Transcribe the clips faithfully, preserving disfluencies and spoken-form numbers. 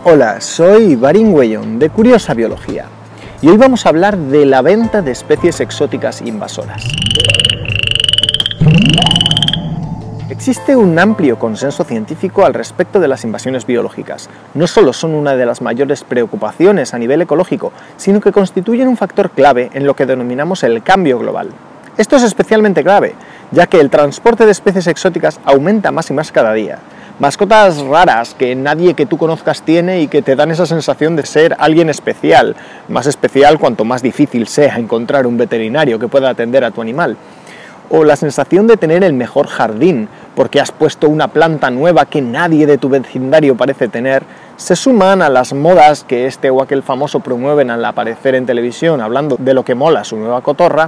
Hola, soy Barin Weyon de Curiosa Biología y hoy vamos a hablar de la venta de especies exóticas invasoras. Existe un amplio consenso científico al respecto de las invasiones biológicas. No solo son una de las mayores preocupaciones a nivel ecológico, sino que constituyen un factor clave en lo que denominamos el cambio global. Esto es especialmente grave, ya que el transporte de especies exóticas aumenta más y más cada día. Mascotas raras que nadie que tú conozcas tiene y que te dan esa sensación de ser alguien especial, más especial cuanto más difícil sea encontrar un veterinario que pueda atender a tu animal. O la sensación de tener el mejor jardín, porque has puesto una planta nueva que nadie de tu vecindario parece tener, se suman a las modas que este o aquel famoso promueven al aparecer en televisión hablando de lo que mola su nueva cotorra,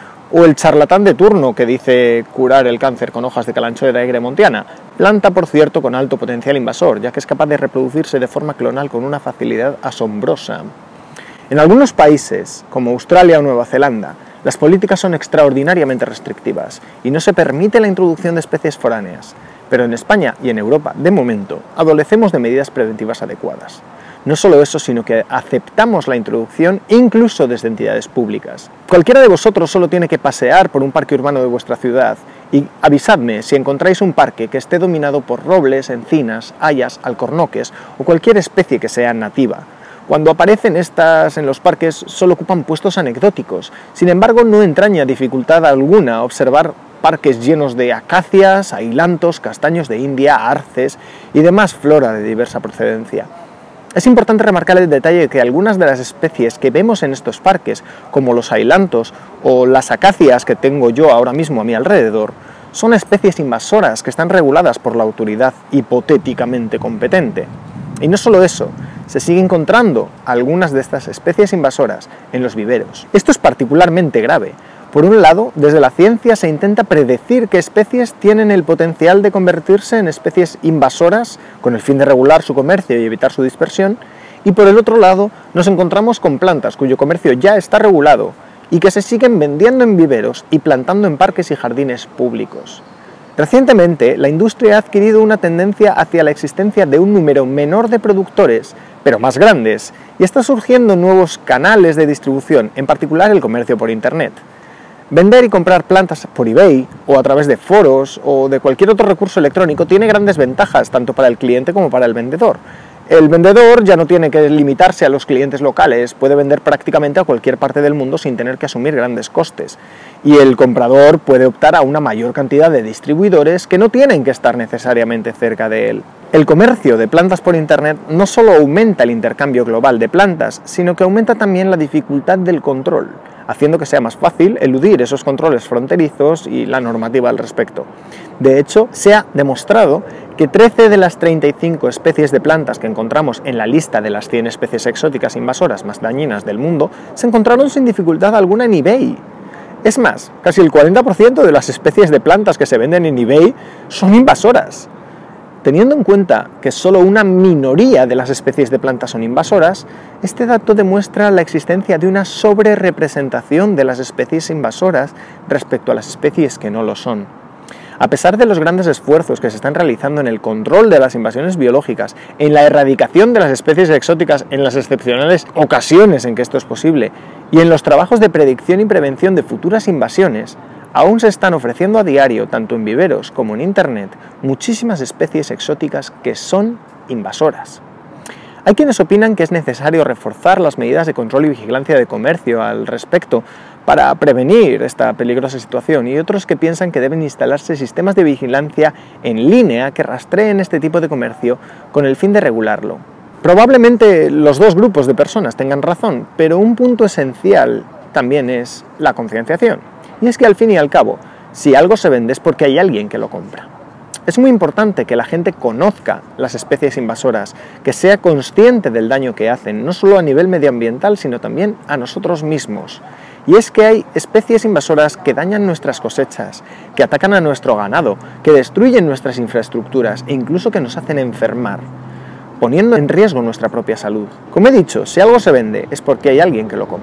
o el charlatán de turno que dice curar el cáncer con hojas de calanchoe de egremontiana, planta por cierto con alto potencial invasor, ya que es capaz de reproducirse de forma clonal con una facilidad asombrosa. En algunos países, como Australia o Nueva Zelanda, las políticas son extraordinariamente restrictivas y no se permite la introducción de especies foráneas, pero en España y en Europa, de momento, adolecemos de medidas preventivas adecuadas. No solo eso, sino que aceptamos la introducción incluso desde entidades públicas. Cualquiera de vosotros solo tiene que pasear por un parque urbano de vuestra ciudad y avisadme si encontráis un parque que esté dominado por robles, encinas, hayas, alcornoques o cualquier especie que sea nativa. Cuando aparecen estas en los parques solo ocupan puestos anecdóticos, sin embargo no entraña dificultad alguna observar parques llenos de acacias, ailantos, castaños de India, arces y demás flora de diversa procedencia. Es importante remarcar el detalle de que algunas de las especies que vemos en estos parques, como los ailantos o las acacias que tengo yo ahora mismo a mi alrededor, son especies invasoras que están reguladas por la autoridad hipotéticamente competente. Y no solo eso, se sigue encontrando algunas de estas especies invasoras en los viveros. Esto es particularmente grave. Por un lado, desde la ciencia se intenta predecir qué especies tienen el potencial de convertirse en especies invasoras con el fin de regular su comercio y evitar su dispersión, y por el otro lado nos encontramos con plantas cuyo comercio ya está regulado y que se siguen vendiendo en viveros y plantando en parques y jardines públicos. Recientemente, la industria ha adquirido una tendencia hacia la existencia de un número menor de productores, pero más grandes, y está surgiendo nuevos canales de distribución, en particular el comercio por Internet. Vender y comprar plantas por eBay, o a través de foros, o de cualquier otro recurso electrónico tiene grandes ventajas, tanto para el cliente como para el vendedor. El vendedor ya no tiene que limitarse a los clientes locales, puede vender prácticamente a cualquier parte del mundo sin tener que asumir grandes costes. Y el comprador puede optar a una mayor cantidad de distribuidores que no tienen que estar necesariamente cerca de él. El comercio de plantas por Internet no solo aumenta el intercambio global de plantas, sino que aumenta también la dificultad del control, haciendo que sea más fácil eludir esos controles fronterizos y la normativa al respecto. De hecho, se ha demostrado que trece de las treinta y cinco especies de plantas que encontramos en la lista de las cien especies exóticas invasoras más dañinas del mundo se encontraron sin dificultad alguna en eBay. Es más, casi el cuarenta por ciento de las especies de plantas que se venden en eBay son invasoras. Teniendo en cuenta que solo una minoría de las especies de plantas son invasoras, este dato demuestra la existencia de una sobrerepresentación de las especies invasoras respecto a las especies que no lo son. A pesar de los grandes esfuerzos que se están realizando en el control de las invasiones biológicas, en la erradicación de las especies exóticas en las excepcionales ocasiones en que esto es posible, y en los trabajos de predicción y prevención de futuras invasiones, aún se están ofreciendo a diario, tanto en viveros como en Internet, muchísimas especies exóticas que son invasoras. Hay quienes opinan que es necesario reforzar las medidas de control y vigilancia de comercio al respecto para prevenir esta peligrosa situación, y otros que piensan que deben instalarse sistemas de vigilancia en línea que rastreen este tipo de comercio con el fin de regularlo. Probablemente los dos grupos de personas tengan razón, pero un punto esencial también es la concienciación. Y es que al fin y al cabo, si algo se vende es porque hay alguien que lo compra. Es muy importante que la gente conozca las especies invasoras, que sea consciente del daño que hacen, no solo a nivel medioambiental, sino también a nosotros mismos. Y es que hay especies invasoras que dañan nuestras cosechas, que atacan a nuestro ganado, que destruyen nuestras infraestructuras e incluso que nos hacen enfermar, poniendo en riesgo nuestra propia salud. Como he dicho, si algo se vende es porque hay alguien que lo compra.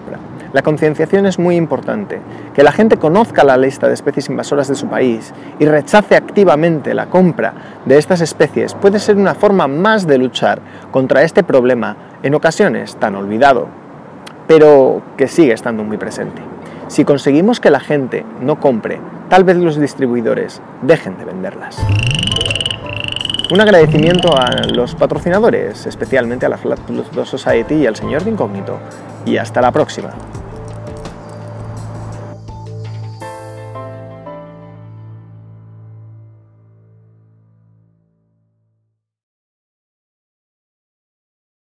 La concienciación es muy importante. Que la gente conozca la lista de especies invasoras de su país y rechace activamente la compra de estas especies puede ser una forma más de luchar contra este problema, en ocasiones tan olvidado, pero que sigue estando muy presente. Si conseguimos que la gente no compre, tal vez los distribuidores dejen de venderlas. Un agradecimiento a los patrocinadores, especialmente a la Flat Plus dos Society y al señor de Incógnito, y hasta la próxima.